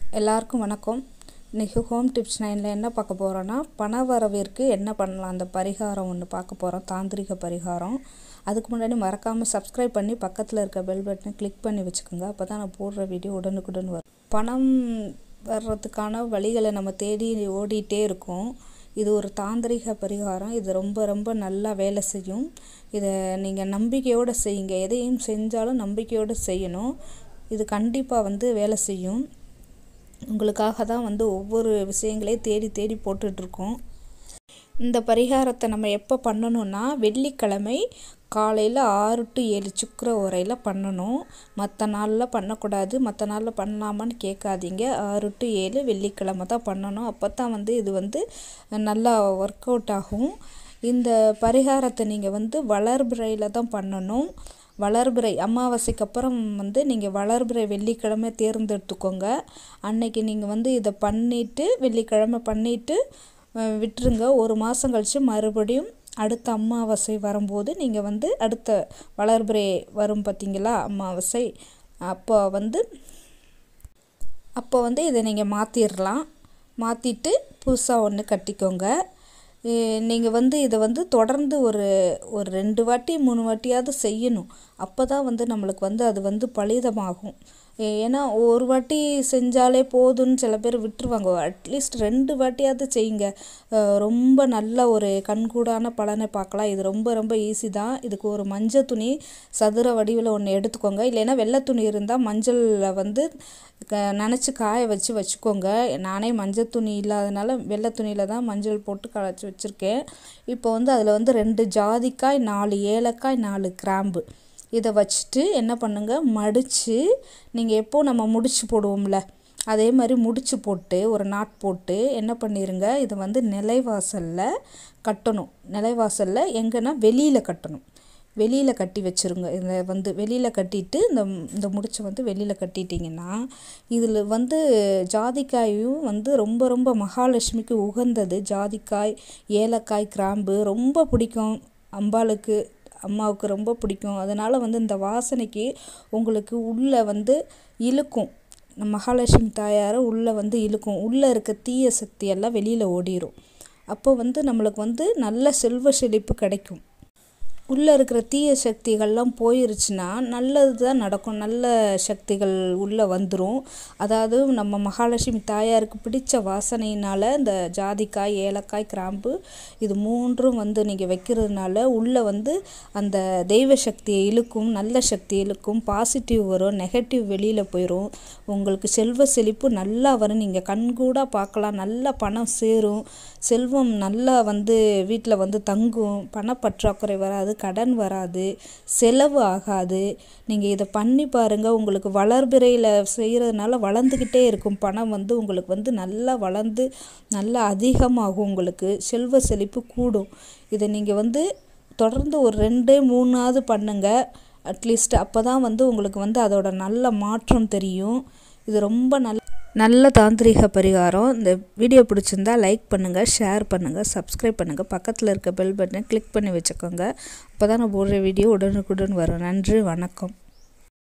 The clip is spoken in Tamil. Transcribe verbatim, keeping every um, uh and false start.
எல்லாருக்கும் வணக்கம். இன்னைக்கு ஹோம் டிப்ஸ் நைனில் என்ன பார்க்க போகிறோன்னா, பண வரவிற்கு என்ன பண்ணலாம் அந்த பரிகாரம் ஒன்று பார்க்க போகிறோம், தாந்திரிக பரிகாரம். அதுக்கு முன்னாடி மறக்காமல் சப்ஸ்கிரைப் பண்ணி பக்கத்தில் இருக்க பெல் பட்டனை கிளிக் பண்ணி வச்சுக்கோங்க. அப்போ தான் நான் போடுற வீடியோ உடனுக்குடன் வரும். பணம் வர்றதுக்கான வழிகளை நம்ம தேடி ஓடிட்டே இருக்கோம். இது ஒரு தாந்திரிக பரிகாரம். இது ரொம்ப ரொம்ப நல்லா வேலை செய்யும். இதை நீங்கள் நம்பிக்கையோடு செய்யுங்க. எதையும் செஞ்சாலும் நம்பிக்கையோடு செய்யணும். இது கண்டிப்பாக வந்து வேலை செய்யும். உங்களுக்காக தான் வந்து ஒவ்வொரு விஷயங்களையும் தேடி தேடி போட்டுட்ருக்கோம். இந்த பரிகாரத்தை நம்ம எப்போ பண்ணணும்னா, வெள்ளிக்கிழமை காலையில் ஆறு டு ஏழு சுக்கிர உரையில் பண்ணணும். மற்ற நாளில் பண்ணக்கூடாது. மற்ற நாளில் பண்ணலாமான்னு கேட்காதீங்க. ஆறு டு ஏழு வெள்ளிக்கிழமை தான் பண்ணணும். அப்போ தான் வந்து இது வந்து நல்லா ஒர்க் அவுட் ஆகும். இந்த பரிகாரத்தை நீங்கள் வந்து வளர்பிறையில் தான் பண்ணணும். வளர்பிறை அமாவாசைக்கு அப்புறம் வந்து நீங்கள் வளர்பிறை வெள்ளிக்கிழமை தேர்ந்தெடுத்துக்கோங்க. அன்னைக்கு நீங்கள் வந்து இதை பண்ணிவிட்டு வெள்ளிக்கிழமை பண்ணிவிட்டு விட்டுருங்க. ஒரு மாதம் கழித்து மறுபடியும் அடுத்த அமாவாசை வரும்போது நீங்கள் வந்து அடுத்த வளர்பிறை வரும் பார்த்தீங்களா அமாவாசை, அப்போ வந்து அப்போ வந்து இதை நீங்கள் மாற்றிடலாம். மாற்றிட்டு புதுசாக ஒன்று கட்டிக்கோங்க. நீங்கள் வந்து இதை வந்து தொடர்ந்து ஒரு ஒரு ரெண்டு வாட்டி மூணு வாட்டியாவது செய்யணும். அப்போ தான் வந்து நம்மளுக்கு வந்து அது வந்து பலிதமாகும். ஏன்னா ஒரு வாட்டி செஞ்சாலே போதும்னு சில பேர் விட்டுருவாங்க. அட்லீஸ்ட் ரெண்டு வாட்டியாவது செய்யுங்க. ரொம்ப நல்ல ஒரு கண்கூடான பலனை பார்க்கலாம். இது ரொம்ப ரொம்ப ஈஸி தான். இதுக்கு ஒரு மஞ்சள் துணி சதுர வடிவில் ஒன்று எடுத்துக்கோங்க. இல்லைன்னா வெள்ளை துணி இருந்தால் மஞ்சளில் வந்து க நனைச்சி காய வச்சு வச்சுக்கோங்க. நானே மஞ்சள் துணி இல்லாதனால வெள்ளை துணியில் தான் மஞ்சள் போட்டு களைச்சி வச்சுருக்கேன். இப்போ வந்து அதில் வந்து ரெண்டு ஜாதிக்காய், நாலு ஏலக்காய், நாலு கிராம்பு இதை வச்சுட்டு என்ன பண்ணுங்கள், மடித்து நீங்கள் எப்போ நம்ம முடிச்சு போடுவோம்ல அதே மாதிரி முடிச்சு போட்டு ஒரு நாட் போட்டு என்ன பண்ணிடுங்க, இதை வந்து நிலைவாசலில் கட்டணும். நிலைவாசலில் எங்கன்னா வெளியில் கட்டணும். வெளியில் கட்டி வச்சுருங்க. இதை வந்து வெளியில் கட்டிட்டு இந்த இந்த முடிச்சை வந்து வெளியில் கட்டிட்டிங்கன்னா, இதில் வந்து ஜாதிக்காயும் வந்து ரொம்ப ரொம்ப மகாலட்சுமிக்கு உகந்தது. ஜாதிக்காய், ஏலக்காய், கிராம்பு ரொம்ப பிடிக்கும் அம்பாளுக்கு, அம்மாவுக்கு ரொம்ப பிடிக்கும். அதனால் வந்து இந்த வாசனைக்கு உங்களுக்கு உள்ளே வந்து இழுக்கும். மகாலட்சுமி தாயாரை உள்ளே வந்து இழுக்கும். உள்ளே இருக்க தீய சக்தியெல்லாம் வெளியில் ஓடிடும். அப்போ வந்து நம்மளுக்கு வந்து நல்ல செல்வ செழிப்பு கிடைக்கும். உள்ளே இருக்கிற தீய சக்திகள்லாம் போயிருச்சுன்னா நல்லது தான் நடக்கும். நல்ல சக்திகள் உள்ளே வந்துடும். அதாவது நம்ம மகாலட்சுமி தாயாருக்கு பிடித்த வாசனையினால் இந்த ஜாதிக்காய், ஏலக்காய், கிராம்பு இது மூன்றும் வந்து நீங்கள் வைக்கிறதுனால உள்ளே வந்து அந்த தெய்வ சக்தியை இழுக்கும். நல்ல சக்தி இழுக்கும். பாசிட்டிவ் வரும். நெகட்டிவ் வெளியில் போயிடும். உங்களுக்கு செல்வ செழிப்பு நல்லா வரும். நீங்கள் கண்கூடாக பார்க்கலாம். நல்லா பணம் சேரும். செல்வம் நல்லா வந்து வீட்டில் வந்து தங்கும். பணப்பற்றாக்குறை வராது. கடன் வராது. செலவு ஆகாது. நீங்கள் இதை பண்ணி பாருங்கள். உங்களுக்கு வளர்பிறையில் செய்கிறதுனால வளர்ந்துக்கிட்டே இருக்கும். பணம் வந்து உங்களுக்கு வந்து நல்லா வளர்ந்து நல்லா அதிகமாகும். உங்களுக்கு செல்வ செழிப்பு கூடும். இதை நீங்கள் வந்து தொடர்ந்து ஒரு ரெண்டு மூணாவது பண்ணுங்கள் அட்லீஸ்ட். அப்போ தான் வந்து உங்களுக்கு வந்து அதோட நல்ல மாற்றம் தெரியும். இது ரொம்ப நல்ல நல்ல தாந்திரிக பரிகாரம். இந்த வீடியோ பிடிச்சிருந்தா லைக் பண்ணுங்கள், ஷேர் பண்ணுங்கள், சப்ஸ்கிரைப் பண்ணுங்கள். பக்கத்தில் இருக்க பெல் பட்டனை கிளிக் பண்ணி வச்சுக்கோங்க. அப்போ தான் நான் போடுற வீடியோ உடனுக்குடன் வரும். நன்றி, வணக்கம்.